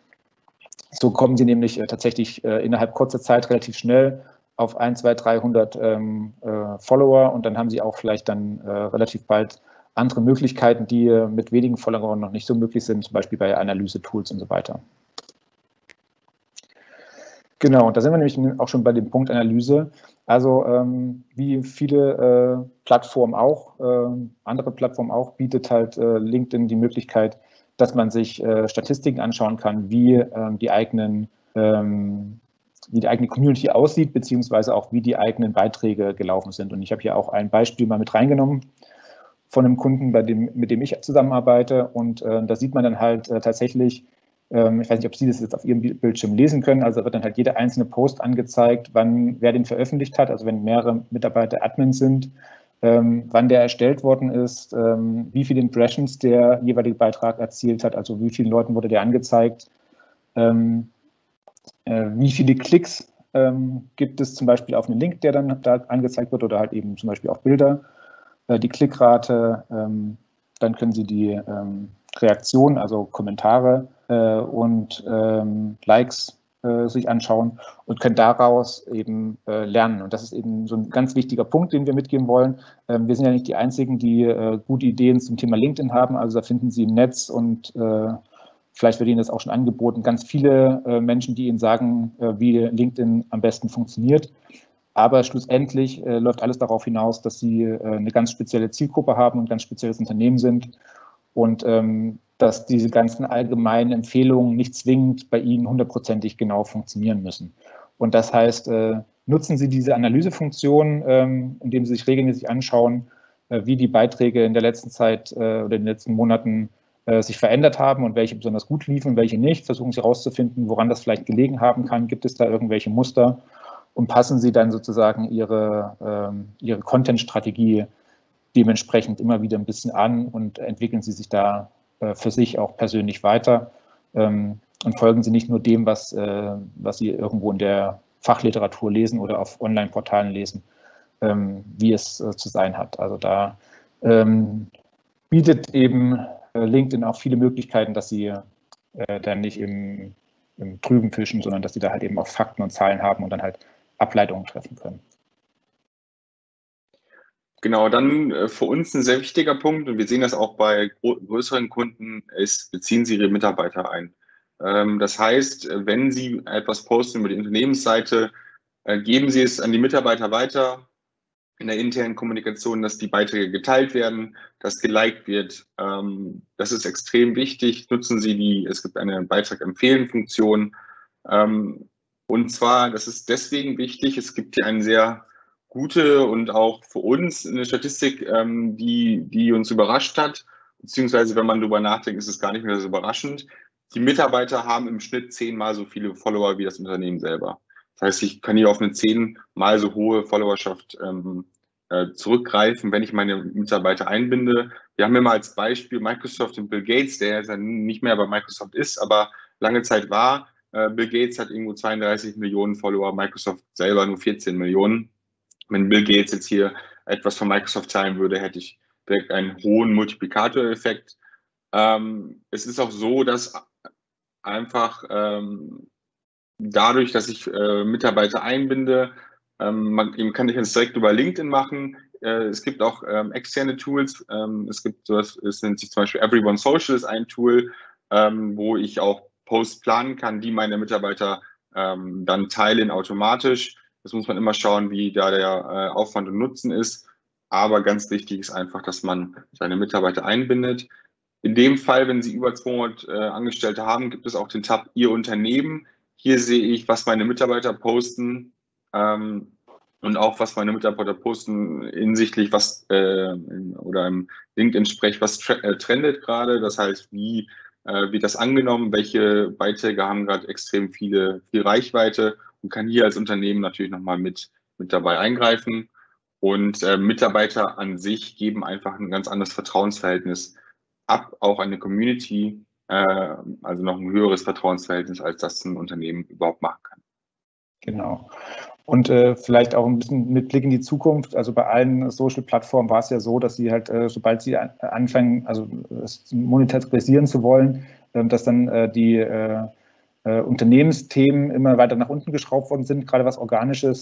Speaker 1: So kommen Sie nämlich tatsächlich innerhalb kurzer Zeit relativ schnell auf 1, 2, 300 Follower und dann haben Sie auch vielleicht dann relativ bald andere Möglichkeiten, die mit wenigen Followern noch nicht so möglich sind, zum Beispiel bei Analyse-Tools und so weiter. Genau, da sind wir nämlich auch schon bei dem Punkt Analyse. Also wie viele Plattformen auch, andere Plattformen auch, bietet halt LinkedIn die Möglichkeit, dass man sich Statistiken anschauen kann, wie die eigenen die eigene Community aussieht, beziehungsweise auch wie die eigenen Beiträge gelaufen sind. Und ich habe hier auch ein Beispiel mal mit reingenommen von einem Kunden, mit dem ich zusammenarbeite. Und da sieht man dann halt tatsächlich, ich weiß nicht, ob Sie das jetzt auf Ihrem Bildschirm lesen können, also wird dann halt jeder einzelne Post angezeigt, wer den veröffentlicht hat, also wenn mehrere Mitarbeiter Admins sind, wann der erstellt worden ist, wie viele Impressions der jeweilige Beitrag erzielt hat, also wie vielen Leuten wurde der angezeigt, wie viele Klicks gibt es zum Beispiel auf einen Link, der dann da angezeigt wird, oder halt eben zum Beispiel auch Bilder, die Klickrate, dann können Sie die Reaktionen, also Kommentare und Likes sich anschauen und können daraus eben lernen. Und das ist eben so ein ganz wichtiger Punkt, den wir mitgeben wollen. Wir sind ja nicht die Einzigen, die gute Ideen zum Thema LinkedIn haben. Also da finden Sie im Netz und vielleicht wird Ihnen das auch schon angeboten, ganz viele Menschen, die Ihnen sagen, wie LinkedIn am besten funktioniert. Aber schlussendlich läuft alles darauf hinaus, dass Sie eine ganz spezielle Zielgruppe haben und ein ganz spezielles Unternehmen sind und dass diese ganzen allgemeinen Empfehlungen nicht zwingend bei Ihnen hundertprozentig genau funktionieren müssen. Und das heißt, nutzen Sie diese Analysefunktion, indem Sie sich regelmäßig anschauen, wie die Beiträge in der letzten Zeit oder in den letzten Monaten sich verändert haben und welche besonders gut liefen und welche nicht. Versuchen Sie herauszufinden, woran das vielleicht gelegen haben kann. Gibt es da irgendwelche Muster? Und passen Sie dann sozusagen Ihre Content-Strategie dementsprechend immer wieder ein bisschen an und entwickeln Sie sich da für sich auch persönlich weiter und folgen Sie nicht nur dem, was Sie irgendwo in der Fachliteratur lesen oder auf Online-Portalen lesen, wie es zu sein hat. Also da bietet eben LinkedIn auch viele Möglichkeiten, dass Sie dann nicht im Trüben fischen, sondern dass Sie da halt eben auch Fakten und Zahlen haben und dann halt Ableitungen treffen können.
Speaker 2: Genau, dann für uns ein sehr wichtiger Punkt, und wir sehen das auch bei größeren Kunden, ist, beziehen Sie Ihre Mitarbeiter ein. Das heißt, wenn Sie etwas posten über die Unternehmensseite, geben Sie es an die Mitarbeiter weiter in der internen Kommunikation, dass die Beiträge geteilt werden, dass geliked wird. Das ist extrem wichtig. Nutzen Sie es gibt eine Beitrag-Empfehlen-Funktion. Und zwar, das ist deswegen wichtig, es gibt hier eine sehr gute und auch für uns eine Statistik, die uns überrascht hat, beziehungsweise wenn man darüber nachdenkt, ist es gar nicht mehr so überraschend. Die Mitarbeiter haben im Schnitt 10-mal so viele Follower wie das Unternehmen selber. Das heißt, ich kann hier auf eine 10-mal so hohe Followerschaft zurückgreifen, wenn ich meine Mitarbeiter einbinde. Wir haben immer als Beispiel Microsoft und Bill Gates, der jetzt nicht mehr bei Microsoft ist, aber lange Zeit war. Bill Gates hat irgendwo 32 Millionen Follower, Microsoft selber nur 14 Millionen. Wenn Bill Gates jetzt hier etwas von Microsoft teilen würde, hätte ich direkt einen hohen Multiplikatoreffekt. Es ist auch so, dass einfach dadurch, dass ich Mitarbeiter einbinde, kann ich das direkt über LinkedIn machen. Es gibt auch externe Tools. Es gibt sowas, es nennt sich zum Beispiel Everyone Social, ist ein Tool, wo ich auch Posts planen kann, die meine Mitarbeiter dann teilen automatisch. Das muss man immer schauen, wie da der Aufwand und Nutzen ist. Aber ganz wichtig ist einfach, dass man seine Mitarbeiter einbindet. In dem Fall, wenn Sie über 200 Angestellte haben, gibt es auch den Tab Ihr Unternehmen. Hier sehe ich, was meine Mitarbeiter posten und auch, was meine Mitarbeiter posten hinsichtlich, was oder im LinkedIn-Sprech, was trendet gerade. Das heißt, wie wird das angenommen, welche Beiträge haben gerade extrem viel Reichweite und kann hier als Unternehmen natürlich nochmal mit dabei eingreifen. Und Mitarbeiter an sich geben einfach ein ganz anderes Vertrauensverhältnis ab, auch eine Community, also noch ein höheres Vertrauensverhältnis, als das ein Unternehmen überhaupt machen kann.
Speaker 1: Genau. Und vielleicht auch ein bisschen mit Blick in die Zukunft. Also bei allen Social-Plattformen war es ja so, dass sie halt, sobald sie anfangen, also es monetarisieren zu wollen, dass dann die Unternehmensthemen immer weiter nach unten geschraubt worden sind, gerade was organische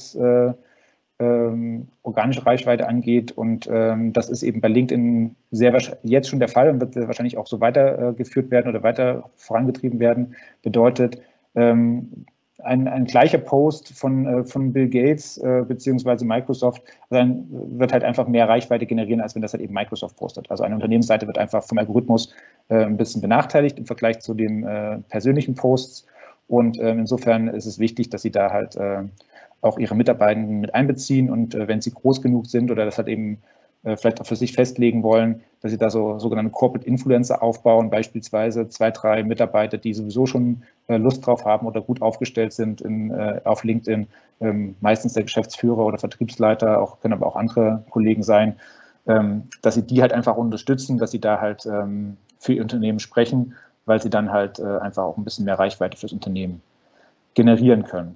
Speaker 1: Reichweite angeht. Und das ist eben bei LinkedIn jetzt schon der Fall und wird wahrscheinlich auch so weitergeführt werden oder weiter vorangetrieben werden. Bedeutet, ein gleicher Post von Bill Gates beziehungsweise Microsoft dann wird halt einfach mehr Reichweite generieren, als wenn das halt eben Microsoft postet. Also eine Unternehmensseite wird einfach vom Algorithmus ein bisschen benachteiligt im Vergleich zu den persönlichen Posts. Und insofern ist es wichtig, dass Sie da halt auch Ihre Mitarbeitenden mit einbeziehen und wenn sie groß genug sind oder das halt eben vielleicht auch für sich festlegen wollen, dass sie da so sogenannte Corporate Influencer aufbauen, beispielsweise 2, 3 Mitarbeiter, die sowieso schon Lust drauf haben oder gut aufgestellt sind auf LinkedIn, meistens der Geschäftsführer oder Vertriebsleiter, können aber auch andere Kollegen sein, dass sie die halt einfach unterstützen, dass sie da halt für ihr Unternehmen sprechen, weil sie dann halt einfach auch ein bisschen mehr Reichweite fürs Unternehmen generieren können.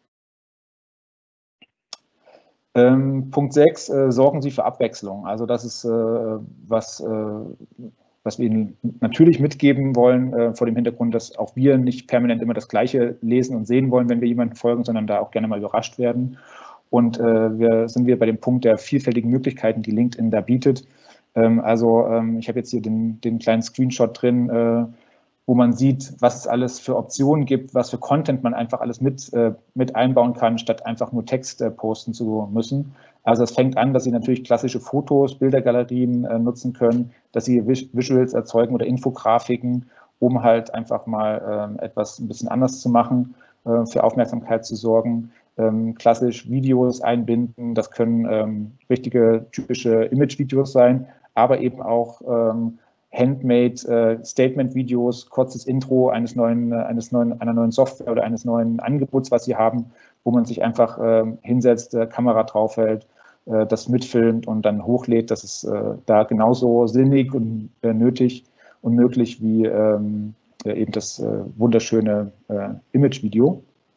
Speaker 1: Punkt 6, sorgen Sie für Abwechslung. Also das ist was wir Ihnen natürlich mitgeben wollen, vor dem Hintergrund, dass auch wir nicht permanent immer das Gleiche lesen und sehen wollen, wenn wir jemandem folgen, sondern da auch gerne mal überrascht werden. Und sind wir bei dem Punkt der vielfältigen Möglichkeiten, die LinkedIn da bietet. Ich habe jetzt hier den kleinen Screenshot drin, wo man sieht, was es alles für Optionen gibt, was für Content man einfach alles mit einbauen kann, statt einfach nur Text posten zu müssen. Also es fängt an, dass Sie natürlich klassische Fotos, Bildergalerien nutzen können, dass Sie Visuals erzeugen oder Infografiken, um halt einfach mal etwas ein bisschen anders zu machen, für Aufmerksamkeit zu sorgen. Klassisch Videos einbinden, das können richtige, typische Image-Videos sein, aber eben auch Handmade Statement-Videos, kurzes Intro einer neuen Software oder eines neuen Angebots, was Sie haben, wo man sich einfach hinsetzt, Kamera draufhält, das mitfilmt und dann hochlädt. Das ist da genauso sinnig und nötig und möglich wie eben das wunderschöne Image-Video.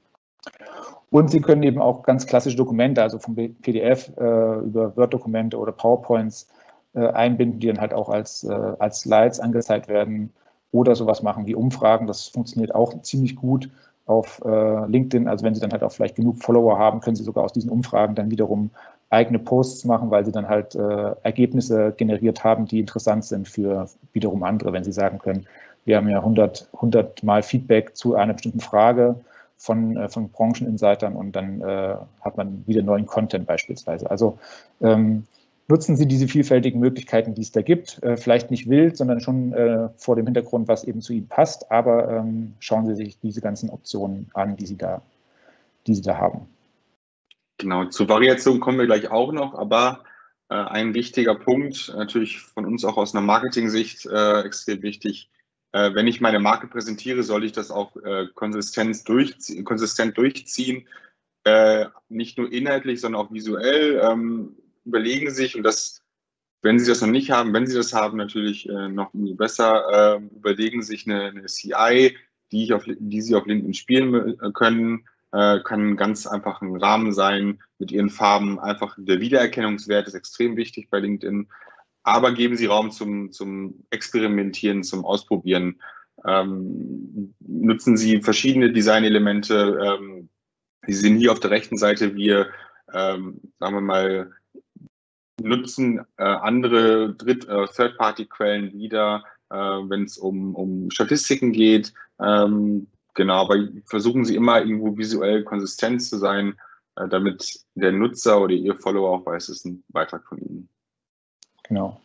Speaker 1: Und Sie können eben auch ganz klassische Dokumente, also vom PDF über Word-Dokumente oder PowerPoints einbinden, die dann halt auch als Slides angezeigt werden oder sowas machen wie Umfragen. Das funktioniert auch ziemlich gut auf LinkedIn. Also wenn Sie dann halt auch vielleicht genug Follower haben, können Sie sogar aus diesen Umfragen dann wiederum eigene Posts machen, weil Sie dann halt Ergebnisse generiert haben, die interessant sind für wiederum andere, wenn Sie sagen können, wir haben ja 100 Mal Feedback zu einer bestimmten Frage von Brancheninsidern und dann hat man wieder neuen Content beispielsweise. Also nutzen Sie diese vielfältigen Möglichkeiten, die es da gibt. Vielleicht nicht wild, sondern schon vor dem Hintergrund, was eben zu Ihnen passt. Aber schauen Sie sich diese ganzen Optionen an, die Sie da haben.
Speaker 2: Genau, zur Variation kommen wir gleich auch noch. Aber ein wichtiger Punkt, natürlich von uns auch aus einer Marketing-Sicht extrem wichtig. Wenn ich meine Marke präsentiere, soll ich das auch konsistent durchziehen. Nicht nur inhaltlich, sondern auch visuell. Überlegen sich, und das, wenn Sie das noch nicht haben, wenn Sie das haben, natürlich noch besser, überlegen sich eine CI, die Sie auf LinkedIn spielen können. Kann ganz einfach ein Rahmen sein mit Ihren Farben. Einfach der Wiedererkennungswert ist extrem wichtig bei LinkedIn. Aber geben Sie Raum zum Experimentieren, zum Ausprobieren. Nutzen Sie verschiedene Designelemente. Sie sehen hier auf der rechten Seite, wir, sagen wir mal, nutzen andere Third-Party-Quellen wieder, wenn es um Statistiken geht. Genau, aber versuchen Sie immer irgendwo visuell konsistent zu sein, damit der Nutzer oder Ihr Follower auch weiß, es ist ein Beitrag von Ihnen.
Speaker 1: Genau.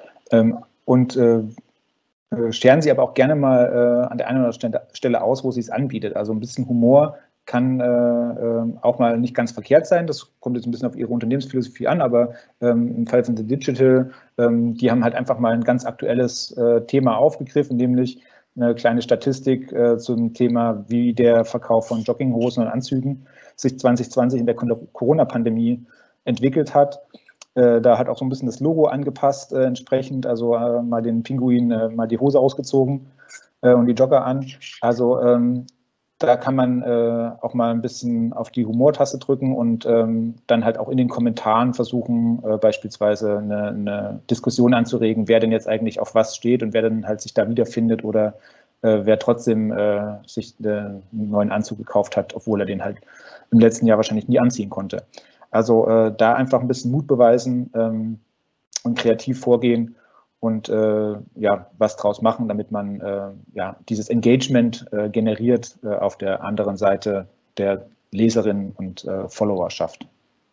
Speaker 1: Scheren Sie aber auch gerne mal an der einen oder anderen Stelle aus, wo Sie es anbietet. Also ein bisschen Humor kann auch mal nicht ganz verkehrt sein. Das kommt jetzt ein bisschen auf Ihre Unternehmensphilosophie an, aber im Fall von The Digital, die haben halt einfach mal ein ganz aktuelles Thema aufgegriffen, nämlich eine kleine Statistik zum Thema, wie der Verkauf von Jogginghosen und Anzügen sich 2020 in der Corona-Pandemie entwickelt hat. Da hat auch so ein bisschen das Logo angepasst entsprechend, also mal den Pinguin, mal die Hose ausgezogen und die Jogger an. Also da kann man auch mal ein bisschen auf die Humortaste drücken und dann halt auch in den Kommentaren versuchen, beispielsweise eine Diskussion anzuregen, wer denn jetzt eigentlich auf was steht und wer dann halt sich da wiederfindet oder wer trotzdem sich einen neuen Anzug gekauft hat, obwohl er den halt im letzten Jahr wahrscheinlich nie anziehen konnte. Also da einfach ein bisschen Mut beweisen und kreativ vorgehen und was draus machen, damit man dieses Engagement generiert auf der anderen Seite der Leserinnen und Followerschaft.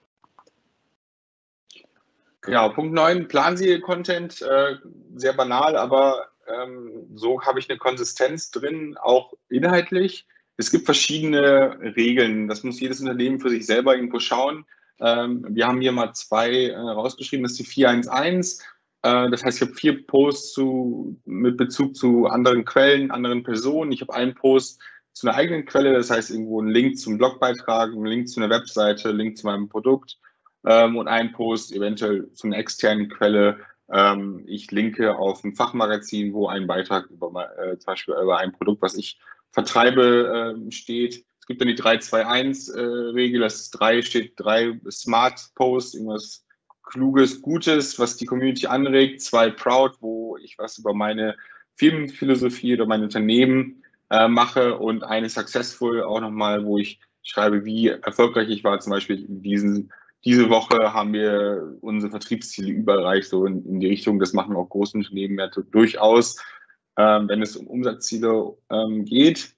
Speaker 2: Genau, Punkt 9, planen Sie Ihr Content, sehr banal, aber so habe ich eine Konsistenz drin, auch inhaltlich. Es gibt verschiedene Regeln. Das muss jedes Unternehmen für sich selber irgendwo schauen. Wir haben hier mal 2 rausgeschrieben. Das ist die 411. Das heißt, ich habe 4 Posts mit Bezug zu anderen Quellen, anderen Personen. Ich habe einen Post zu einer eigenen Quelle. Das heißt, irgendwo einen Link zum Blogbeitrag, einen Link zu einer Webseite, einen Link zu meinem Produkt und einen Post eventuell zu einer externen Quelle. Ich linke auf ein Fachmagazin, wo ein Beitrag über zum Beispiel über ein Produkt, was ich vertreibe, steht. Es gibt dann die 3-2-1-Regel, das ist 3 steht 3 Smart Posts, irgendwas Kluges, Gutes, was die Community anregt, 2 Proud, wo ich was über meine Firmenphilosophie oder mein Unternehmen mache und eine Successful auch nochmal, wo ich schreibe, wie erfolgreich ich war. Zum Beispiel diese Woche haben wir unsere Vertriebsziele überreicht, so in die Richtung, das machen auch große Unternehmen ja durchaus, wenn es um Umsatzziele geht.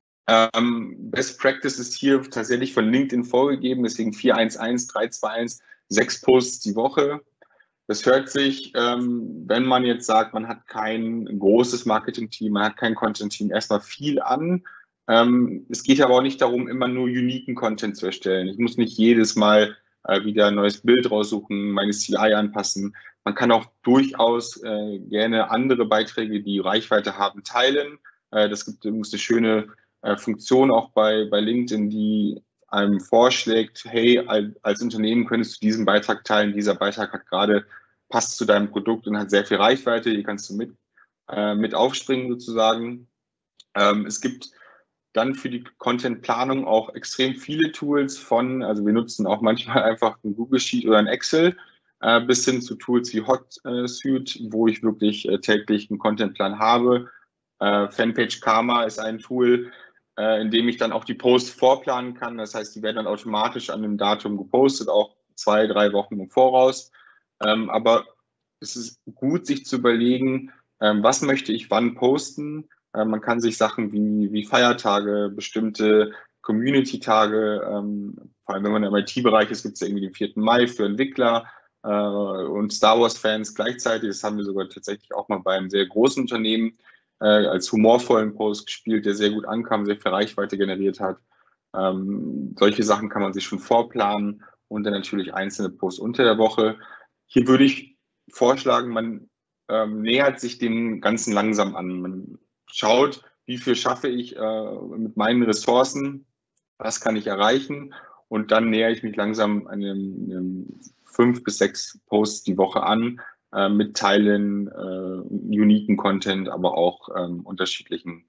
Speaker 2: Best Practice ist hier tatsächlich von LinkedIn vorgegeben, deswegen 411, 321, 6 Posts die Woche. Das hört sich, wenn man jetzt sagt, man hat kein großes Marketing-Team, man hat kein Content-Team, erstmal viel an. Es geht aber auch nicht darum, immer nur uniken Content zu erstellen. Ich muss nicht jedes Mal wieder ein neues Bild raussuchen, meine CI anpassen. Man kann auch durchaus gerne andere Beiträge, die Reichweite haben, teilen. Das gibt übrigens eine schöne Funktion auch bei LinkedIn, die einem vorschlägt, hey, als Unternehmen könntest du diesen Beitrag teilen, dieser Beitrag hat gerade, passt zu deinem Produkt und hat sehr viel Reichweite, hier kannst du mit aufspringen sozusagen. Es gibt dann für die Content-Planung auch extrem viele Tools also wir nutzen auch manchmal einfach ein Google Sheet oder ein Excel, bis hin zu Tools wie Hotsuite, wo ich wirklich täglich einen Contentplan habe. Fanpage Karma ist ein Tool, in dem ich dann auch die Posts vorplanen kann. Das heißt, die werden dann automatisch an dem Datum gepostet, auch 2, 3 Wochen im Voraus. Aber es ist gut, sich zu überlegen, was möchte ich wann posten. Man kann sich Sachen wie Feiertage, bestimmte Community-Tage, vor allem wenn man im IT-Bereich ist, gibt es ja irgendwie den 4. Mai für Entwickler und Star Wars-Fans gleichzeitig. Das haben wir sogar tatsächlich auch mal bei einem sehr großen Unternehmen als humorvollen Post gespielt, der sehr gut ankam, sehr viel Reichweite generiert hat. Solche Sachen kann man sich schon vorplanen und dann natürlich einzelne Posts unter der Woche. Hier würde ich vorschlagen, man nähert sich dem Ganzen langsam an. Man schaut, wie viel schaffe ich mit meinen Ressourcen, was kann ich erreichen und dann nähere ich mich langsam einem 5 bis 6 Posts die Woche an, mit Teilen, uniken Content, aber auch unterschiedlichen,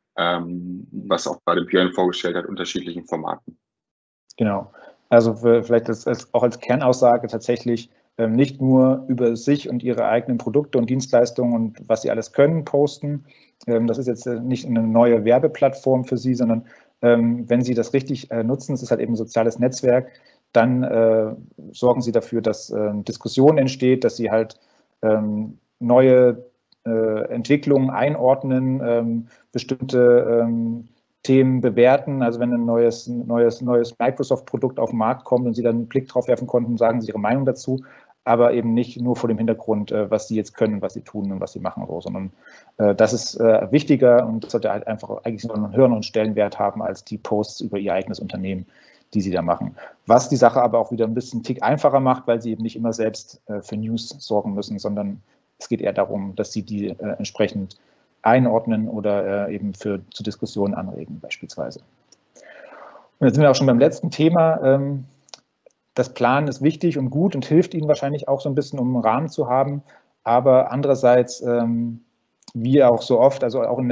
Speaker 2: was auch gerade Björn vorgestellt hat, unterschiedlichen Formaten.
Speaker 1: Genau. Also vielleicht auch als Kernaussage tatsächlich nicht nur über sich und ihre eigenen Produkte und Dienstleistungen und was sie alles können posten. Das ist jetzt nicht eine neue Werbeplattform für Sie, sondern wenn Sie das richtig nutzen, es ist halt eben ein soziales Netzwerk, dann sorgen Sie dafür, dass Diskussion entsteht, dass Sie halt neue Entwicklungen einordnen, bestimmte Themen bewerten. Also wenn ein neues Microsoft-Produkt auf den Markt kommt und Sie dann einen Blick drauf werfen konnten, sagen Sie Ihre Meinung dazu, aber eben nicht nur vor dem Hintergrund, was Sie jetzt können, was Sie tun und was Sie machen, sondern das ist wichtiger und das sollte halt einfach eigentlich noch einen höheren Stellenwert haben als die Posts über Ihr eigenes Unternehmen, die Sie da machen. Was die Sache aber auch wieder ein bisschen Tick einfacher macht, weil Sie eben nicht immer selbst für News sorgen müssen, sondern es geht eher darum, dass Sie die entsprechend einordnen oder eben zu Diskussionen anregen beispielsweise. Und jetzt sind wir auch schon beim letzten Thema. Das Planen ist wichtig und gut und hilft Ihnen wahrscheinlich auch so ein bisschen, um einen Rahmen zu haben. Aber andererseits, wie auch so oft, also auch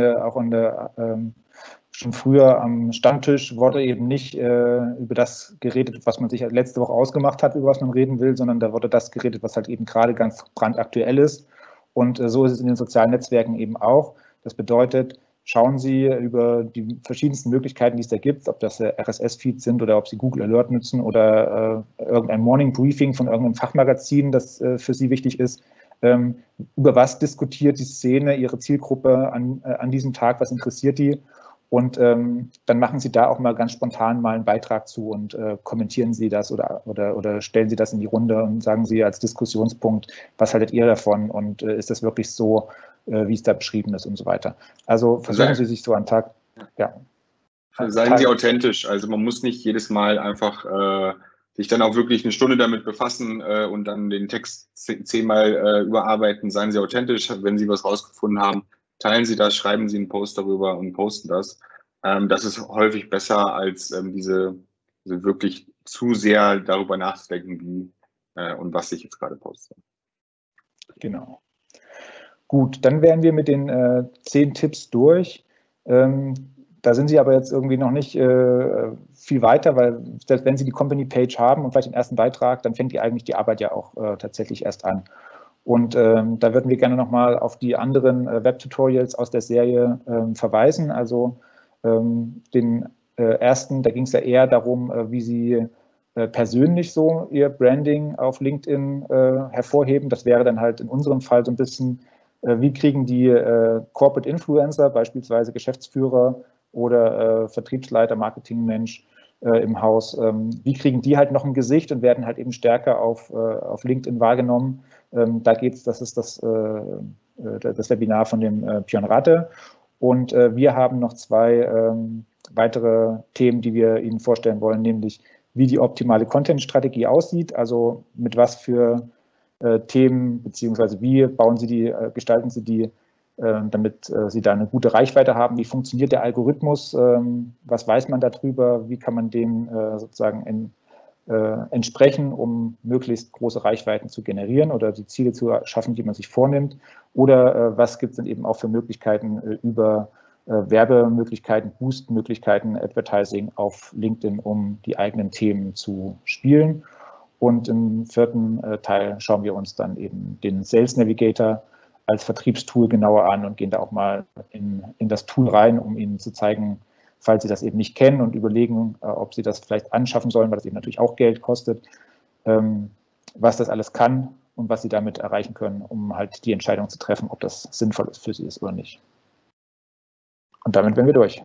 Speaker 1: schon früher am Stammtisch wurde eben nicht über das geredet, was man sich letzte Woche ausgemacht hat, über was man reden will, sondern da wurde das geredet, was halt eben gerade ganz brandaktuell ist. Und so ist es in den sozialen Netzwerken eben auch. Das bedeutet, schauen Sie über die verschiedensten Möglichkeiten, die es da gibt, ob das RSS-Feeds sind oder ob Sie Google Alert nutzen oder irgendein Morning Briefing von irgendeinem Fachmagazin, das für Sie wichtig ist. Über was diskutiert die Szene, Ihre Zielgruppe an diesem Tag, was interessiert die? Und dann machen Sie da auch mal ganz spontan mal einen Beitrag zu und kommentieren Sie das oder stellen Sie das in die Runde und sagen Sie als Diskussionspunkt, was haltet ihr davon und ist das wirklich so, wie es da beschrieben ist und so weiter. Also versuchen Sie sich so am Tag, ja.
Speaker 2: Seien Sie authentisch. Also man muss nicht jedes Mal einfach sich dann auch wirklich eine Stunde damit befassen und dann den Text 10-mal überarbeiten. Seien Sie authentisch. Wenn Sie was rausgefunden haben, teilen Sie das, schreiben Sie einen Post darüber und posten das. Das ist häufig besser, als diese wirklich zu sehr darüber nachzudenken, wie und was ich jetzt gerade poste.
Speaker 1: Genau. Gut, dann wären wir mit den 10 Tipps durch. Da sind Sie aber jetzt irgendwie noch nicht viel weiter, weil selbst wenn Sie die Company-Page haben und vielleicht den ersten Beitrag, dann fängt eigentlich die Arbeit ja auch tatsächlich erst an. Und da würden wir gerne nochmal auf die anderen Web-Tutorials aus der Serie verweisen. Also den ersten, da ging es ja eher darum, wie Sie persönlich so Ihr Branding auf LinkedIn hervorheben. Das wäre dann halt in unserem Fall so ein bisschen, wie kriegen die Corporate Influencer, beispielsweise Geschäftsführer oder Vertriebsleiter, Marketingmensch im Haus, wie kriegen die halt noch ein Gesicht und werden halt eben stärker auf LinkedIn wahrgenommen. Da geht es, das ist das Webinar von dem Björn Ratte. Und wir haben noch 2 weitere Themen, die wir Ihnen vorstellen wollen, nämlich wie die optimale Content-Strategie aussieht, also mit was für Themen, beziehungsweise wie bauen Sie die, gestalten Sie die, damit Sie da eine gute Reichweite haben. Wie funktioniert der Algorithmus? Was weiß man darüber? Wie kann man dem sozusagen entsprechen, um möglichst große Reichweiten zu generieren oder die Ziele zu schaffen, die man sich vornimmt? Oder was gibt es denn eben auch für Möglichkeiten über Werbemöglichkeiten, Boost-Möglichkeiten, Advertising auf LinkedIn, um die eigenen Themen zu spielen? Und im 4. Teil schauen wir uns dann eben den Sales Navigator als Vertriebstool genauer an und gehen da auch mal in das Tool rein, um Ihnen zu zeigen, falls Sie das eben nicht kennen und überlegen, ob Sie das vielleicht anschaffen sollen, weil das eben natürlich auch Geld kostet, was das alles kann und was Sie damit erreichen können, um halt die Entscheidung zu treffen, ob das sinnvoll ist für Sie ist oder nicht. Und damit wären wir durch.